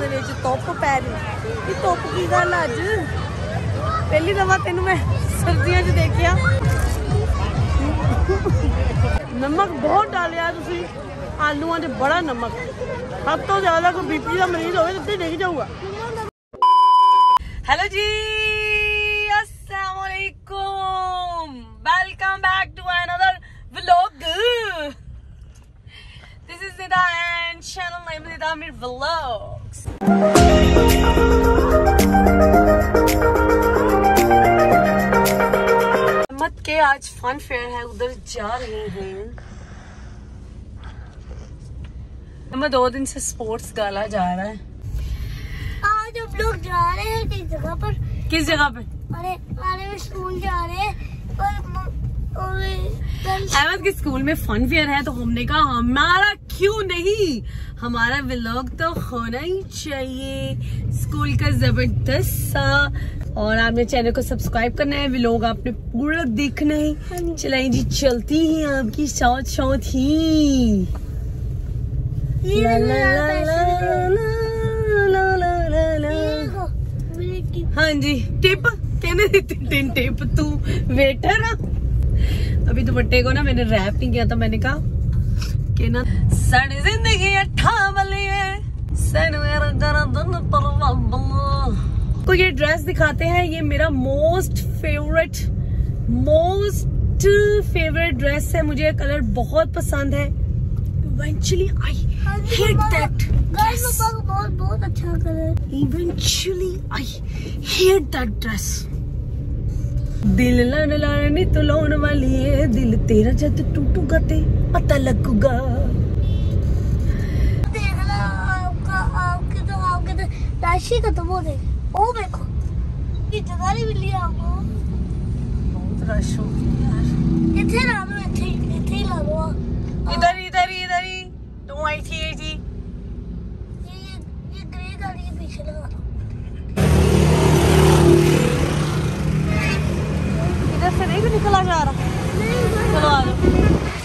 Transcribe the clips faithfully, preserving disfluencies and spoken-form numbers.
दे विच धुप पै रही। ये धुप की गल अज पहली दफा तेन मैं सर्दियों च देखिया। नमक बहुत डालिया तुसी आलूआं च, बड़ा नमक। सब तो ज्यादा कोई बीपी का मरीज हो तो डिग जाऊगा। हेलो जी, अस्सलाम वालेकुम, welcome back to another vlog. This is Nida and channel name Nida Mir vlogs. मत के आज फन फेयर है, उधर जा रहे हैं। मैं दो दिन से स्पोर्ट्स गाला जा रहा है। आज हम लोग जा रहे हैं किस जगह पर? किस जगह पे? अरे अरे स्कूल जा रहे हैं और, और अहमद के स्कूल में फन फेयर है, तो हमने कहा हमारा क्यों नहीं, हमारा व्लॉग तो होना ही चाहिए स्कूल का जबरदस्त सा। और आपने चैनल को सब्सक्राइब करना है, व्लॉग आपने पूरा देखना है। चलाएं जी, चलती है आपकी साथ साथ ही। ला ला ला ला ला ला ला ला। हाँ जी, टिप कहने देती तीन टिप। तू वेटर आ। अभी दुपट्टे को ना मैंने रैप नहीं किया था। मैंने कहा कि ना साड़ी जिंदगी अठा वाली है, को ये ड्रेस दिखाते हैं। ये मेरा most favourite most favourite dress है। मुझे कलर बहुत पसंद है। Eventually I hate that dress. बहुत बहुत अच्छा colour. Eventually I hate that dress. दिल लाने लाने तो लाने वाली है, दिल तेरा जब टूटूगा ते पता लगूगा। देखना आपका आपके तो आपके तो राशि खत्म हो गई। ओ देखो ये जगह नहीं मिली आपको। बहुत रश हो गया यार। इथे ला लो, इथे इथे ही ला लो। इधर इधर इधर ही तुम आई थी जी। ये ये ग्रे गाड़ी के पीछे लगा दो। इधर से नहीं निकला जा रहा। चलो आ जाओ।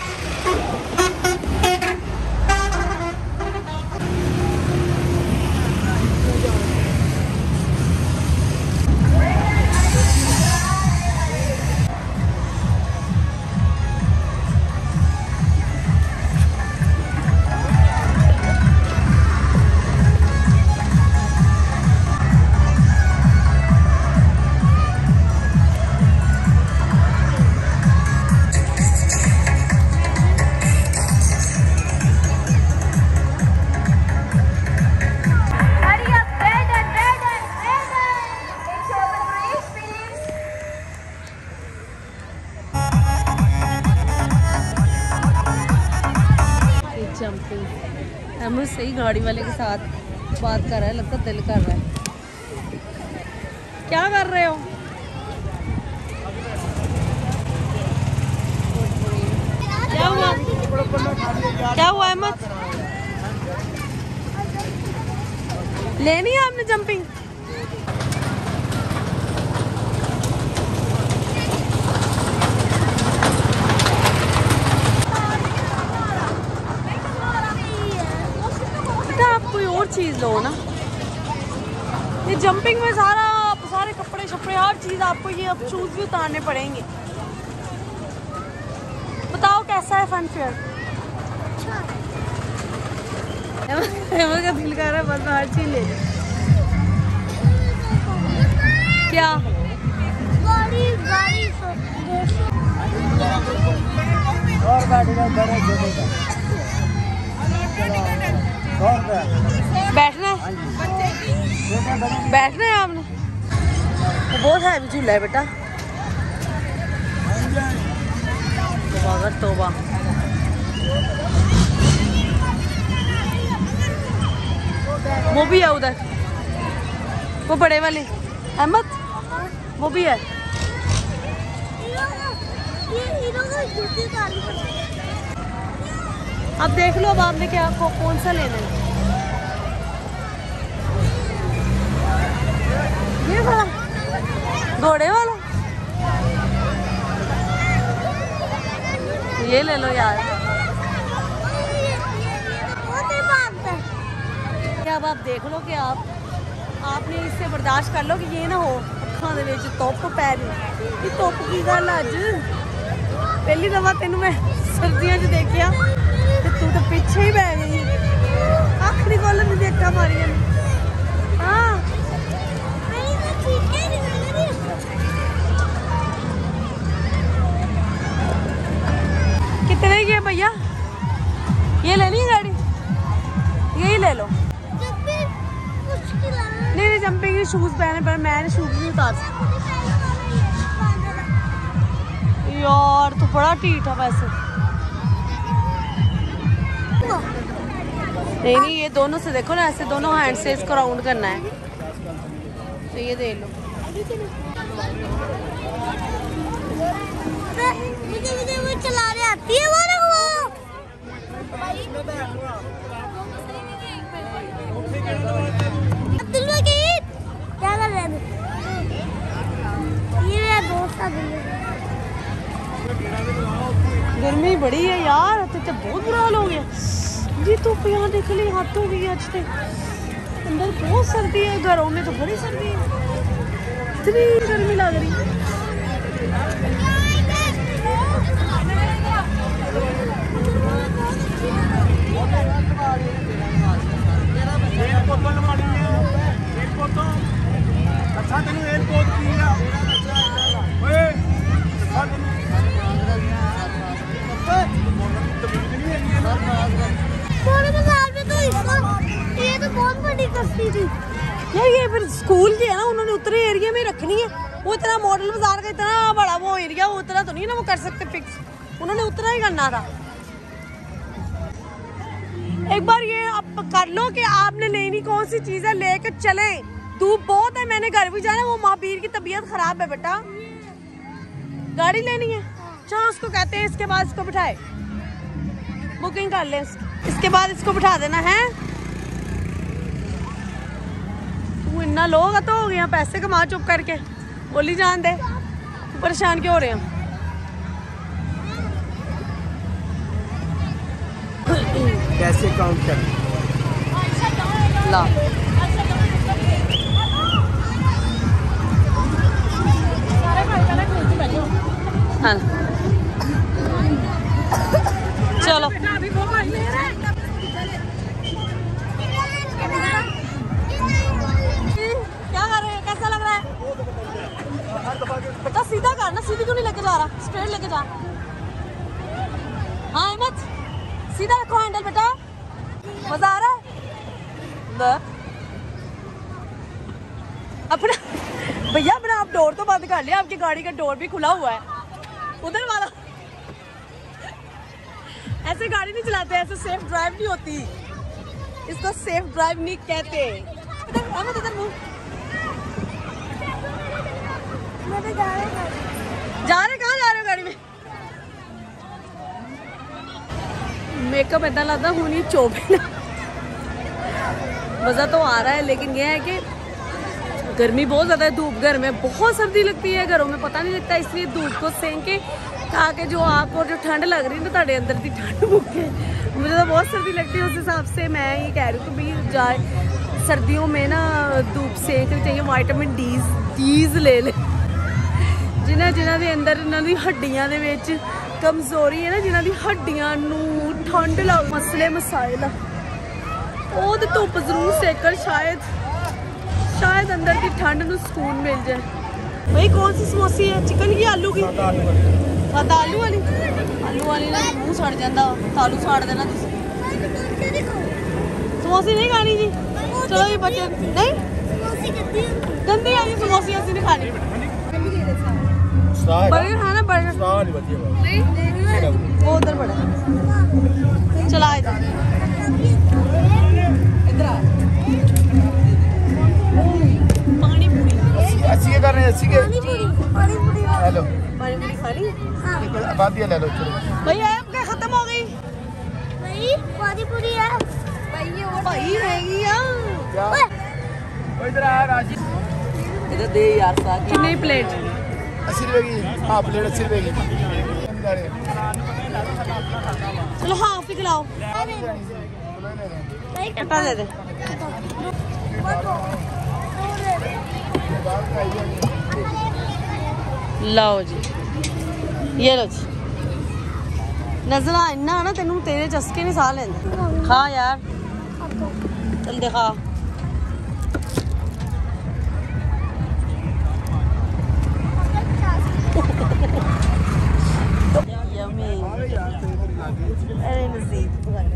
जंपिंग। अहमद सही गाड़ी वाले के साथ बात कर रहा है, लगता दिल कर रहा है। क्या कर रहे हो? क्या हुआ क्या हुआ अहमद? लेनी है आपने जंपिंग? चीज लो ना। ये जंपिंग में सारा सारे कपड़े शपड़े हर चीज आपको, ये अब शूज भी उतारने पड़ेंगे। बताओ कैसा है फन फेयर? अहमद का दिल कर रहा है बस हर चीज ले लो। क्या गाड़ी गाड़ी और गाड़ी का बैठना है? बैठना है आपने? वो बहुत हैवी झूला है बेटा। तोबा तोबा। वो भी है उधर, वो बड़े वाले अहमद, वो भी है। अब देख लो, अब आपने क्या को, कौन सा लेना है? ये वाला घोड़े वाला, ये ले लो यार। अब आप देख लो कि आप आपने इससे बर्दाश्त कर लो कि ये ना हो अखां दे विच धुप पै जाए कि धुप की गल अज पहली दफा तेनू मैं सर्दियों च देखिया ते तू तो पीछे ही पै गई अख नहीं खोलन दी अक्खां मारियां हाँ कितने की है भैया ये लेनी है गाड़ी यही ले लो नहीं नहीं जंपिंग के शूज पहने पर मैंने शूज नहीं उतार यार तो बड़ा टीठ है वैसे नहीं नहीं ये दोनों से देखो ना ऐसे दोनों हैंड से इसको राउंड करना है तो ये दे लो मुझे मुझे वो चलाने आती है वो ना वो अब्दुल्ला की क्या कर रहे हैं ये मेरा दोस्त है गर्मी बड़ी है यार तो, तो बहुत बुरा हाल हो गया जी धुप तो यहाँ देख ली हाथ हो गई आज तक अंदर बहुत सर्दी है घरों में तो बड़ी सर्दी है इतनी गर्मी लग रही है अच्छा तेन एयरपोर्ट की ये तो बहुत बड़ी कश्ती थी यार ये फिर स्कूल की है ना उन्होंने उतरे एरिया में रखनी है वो इतना मॉडल बाजार का इतना बड़ा वो एरिया वो उतना तो नहीं ना वो कर सकते फिक्स उन्होंने उतना ही करना था एक बार ये आप कर लो कि आपने लेनी कौन सी चीज है लेकर चले धूप बहुत है मैंने घर भी जाना वो महावीर की तबीयत खराब है बेटा गाड़ी लेनी है चलो उसको कहते हैं इसके बाद इसको बिठाए बुकिंग कर ले इसके बाद इसको बिठा देना है तू इतना लोग तो हो गया पैसे कमा चुप करके बोली जान दे तू परेशान क्यों हो रहे हैं कैसे काउंट कर ला हाँ चलो क्या कर रहे हैं कैसा लग रहा है बेटा सीधा करना सीधी क्यों नहीं लेके जा रहा स्ट्रेट लेके जा हाँ अहमद सीधा रखो हैंडल बेटा मजा आ रहा है अपना भैया अपना आप डोर तो बंद कर लिया आपकी गाड़ी का डोर भी खुला हुआ है उधर वाला ऐसे गाड़ी नहीं चलाते ऐसे सेफ ड्राइव नहीं होती इसको सेफ ड्राइव नहीं कहते अहमद इधर मुंह जा रहे कहाँ जा रहे हो गाड़ी में मेकअप ऐसा लगता हूँ नहीं चौबे मज़ा तो आ रहा है लेकिन यह है कि गर्मी बहुत ज़्यादा है धूप घर में बहुत सर्दी लगती है घरों में पता नहीं लगता इसलिए धूप को सेंक के ताकि जो आपको जो ठंड लग रही है ना ताड़े अंदर की ठंड मुक्के मुझे तो बहुत सर्दी लगती है उस हिसाब से मैं ये कह रही हूँ कि भाई जाए सर्दियों में ना धूप सेंकनी चाहिए विटामिन डी डीज ले ले जिन्हें जिन्हों के अंदर इन्होंने हड्डियां दे विच कमजोरी है ना जिन्हों की हड्डियां नूं ठंड लग मसले मसाइल वो तो धुप जरूर सेकन शायद शायद अंदर की ठंड नूं सुकून मिल जाए भाई कौन सी समोसी है चिकन की आलू की सादा आलू वाली आलू वाली ना मुंह सड़ जाता आलू साड़ देना समोसी नहीं खानी जी चलो ये बच्चे नहीं गंदी आई समोसी असं नहीं खानी बर्गर खाना बर्गर वो उधर पड़ा चला इधर इधर पानी पूरी अच्छी के कर रहे हैं अच्छी के पानी पूरी हेलो पानी पूरी खा ली बात ये ले लो भैया आपके खत्म हो गई भाई पानी पूरी है भाई ये वो भाई रहेगी यार ओए इधर आ राजी इधर दे यार साथ कितनी प्लेट अस्सी रुपए की हाँ प्लेट अस्सी रुपए की चलो हाफ ही खिलाओ भाई कट्टा दे दे लो जी, ये लो जी। नजला इन्ना ना तेनू तेरे चस्के नहीं साह लेंदे। खा यार, चल दिखा। अरे नसीब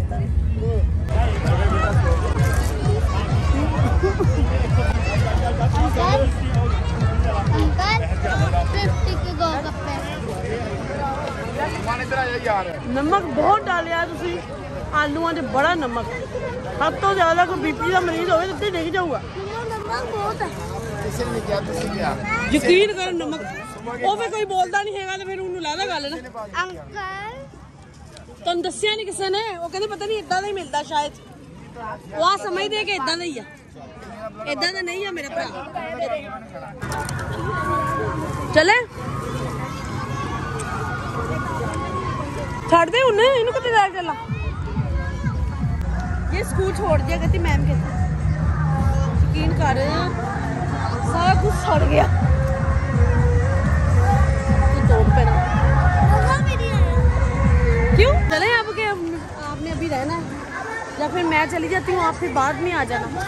नमक बहुत डालिया तुसी आलूआं च, बड़ा नमक। हद तो ज्यादा कोई बीपी का मरीज होवे तो डिग जाऊगा। यकीन कर नमक ਉਹ ਵੀ ਕੋਈ ਬੋਲਦਾ ਨਹੀਂ ਹੈਗਾ ਤੇ ਫਿਰ ਉਹਨੂੰ ਲਾਦਾ ਗੱਲ ਨਾ। ਅੰਕਲ ਤੁਹਾਨੂੰ ਦੱਸਿਆ ਨਹੀਂ ਕਿਸੇ ਨੇ, ਉਹ ਕਹਿੰਦੇ ਪਤਾ ਨਹੀਂ ਇਦਾਂ ਦਾ ਹੀ ਮਿਲਦਾ ਸ਼ਾਇਦ। ਉਹ ਆ ਸਮਝਦੇ ਕਿ ਇਦਾਂ ਦਾ ਹੀ ਆ, ਇਦਾਂ ਦਾ ਨਹੀਂ ਆ ਮੇਰੇ ਭਰਾ। ਚਲੇ ਛੱਡ ਦੇ ਉਹਨੇ ਇਹਨੂੰ, ਕਿੱਥੇ ਜਾ ਚੱਲਾ। ਇਹ ਸਕੂਲ छोड़ दिया कहती मैम कहती। यकीन कर सारा कुछ सड़ गया। क्यों चले आप के आपने अभी रहना है, या फिर मैं चली जाती हूँ, आप फिर बाद में आ जाना।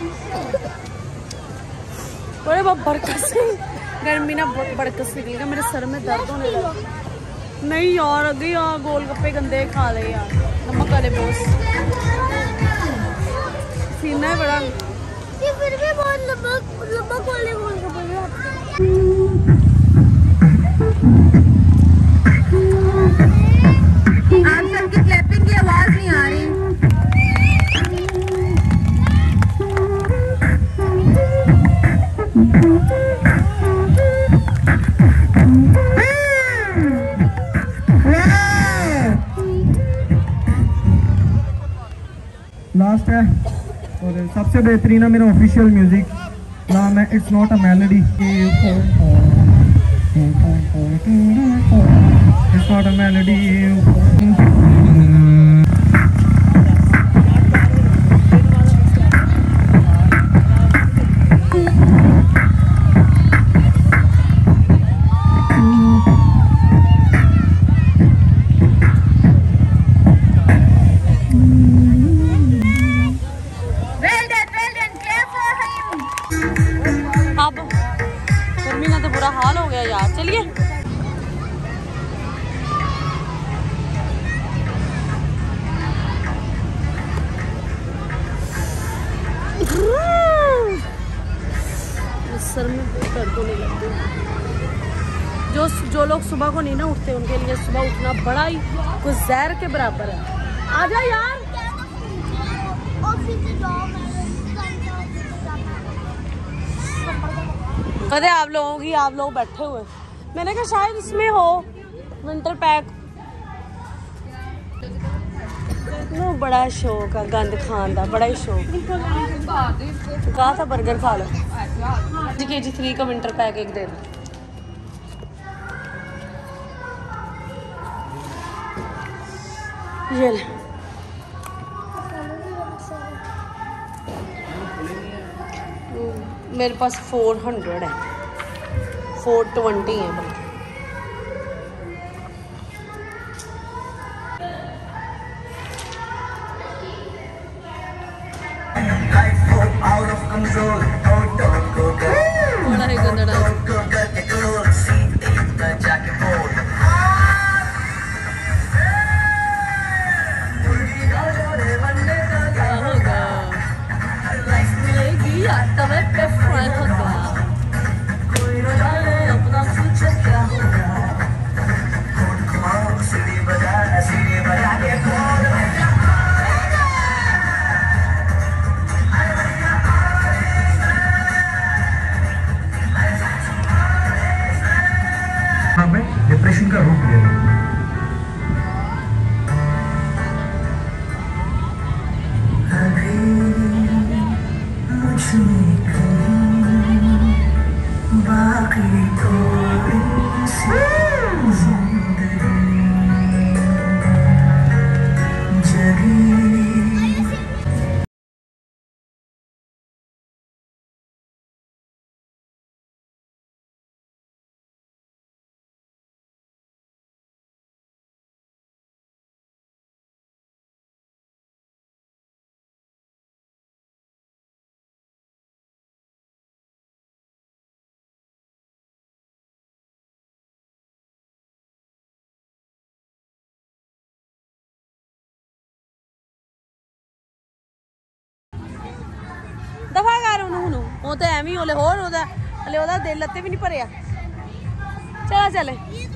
बड़े बहुत बरकस गर्मी ना बड़कस निकलेगा, मेरे सर में दर्द होने लगा। नहीं यार अगे यार गोलगप्पे गंदे खा ले यार, नमक वाले बॉस। सीना है बड़ा, ये फिर भी बहुत नमक नमक वाले गोलगप्पे। आप सबकी क्लैपिंग की आवाज नहीं आ रही। लास्ट है और सबसे बेहतरीन है मेरा ऑफिशियल म्यूजिक। नाम है it's not a melody. It's not a melody. Well done, well done. Clap for him. अब गर्मी ना तो बुरा हाल हो गया यार। चलिए सर में दर्द होने लगते हैं। जो जो लोग सुबह को नहीं ना उठते उनके लिए सुबह उठना बड़ा ही कुछ जहर के बराबर है। आजा यार। अरे आप लोगों की आप लोग बैठे हुए, मैंने कहा शायद इसमें हो विंटर पैक। नो बड़ा शौक है गंद खान का, बड़ा ही शौक। कहा था बर्गर खा लो जी, के जी थ्री का विंटर पैक एक दे दो। ये ले। मेरे पास फोर हंड्रेड है, फोर ट्वेंटी है बल्कि। Out of control, बड़ा ही गंदा डिप्रेशन का रूप ले बाकी थोड़ी सी वो तो एवं ही होर हले ओदा दिल लत्ते भी नहीं भरिया। चला चले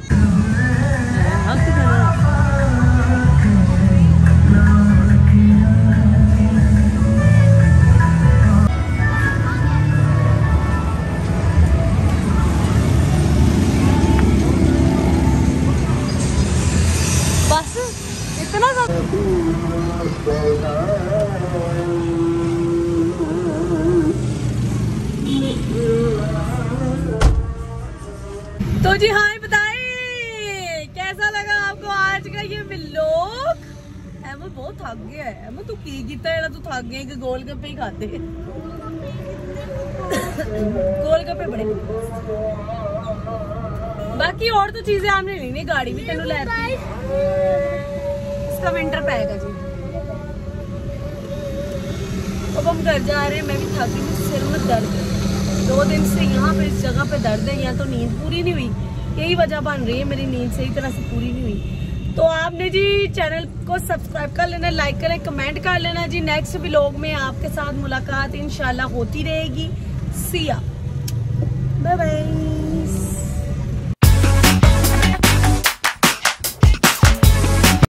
बस इतना सब। तो जी हाँ बताइए कैसा लगा आपको आज का ये व्लॉग। एमो बहुत थक गया है। एमो तू की कीता है तू थक गया कि गोलगप्पे ही खाते गोलगप्पे बड़े। बाकी और तो चीजें आपने लेनी, गाड़ी भी तेनू ले इसका विंटर पैक है जी। अब हम घर जा रहे हैं, मैं भी थकी हूँ, सिर में दर्द है दो दिन से यहाँ पे इस जगह पे दर्द है। यहाँ तो नींद पूरी नहीं हुई, यही वजह बन रही है मेरी नींद सही तरह से पूरी नहीं हुई। तो आपने जी चैनल को सब्सक्राइब कर लेना, लाइक करें, कमेंट कर लेना जी। नेक्स्ट व्लॉग में आपके साथ मुलाकात इंशाल्लाह होती रहेगी। See ya bye bye.